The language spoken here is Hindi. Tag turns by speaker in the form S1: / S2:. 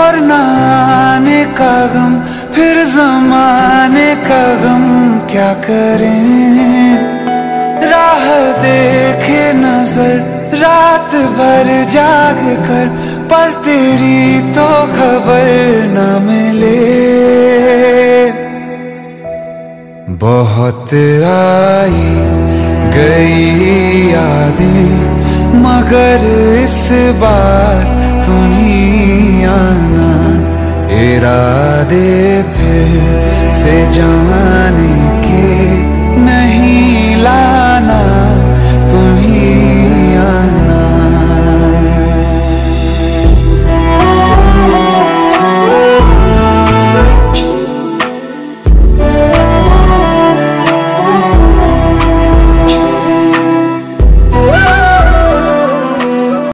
S1: और ना आने का गम, फिर ज़माने का गम क्या करें। राह देखे नजर रात भर जाग कर, पर तेरी तो खबर न मिले। बहुत आई गई यादें, मगर इस बार तुम ही आना। इरादे फिर से जाने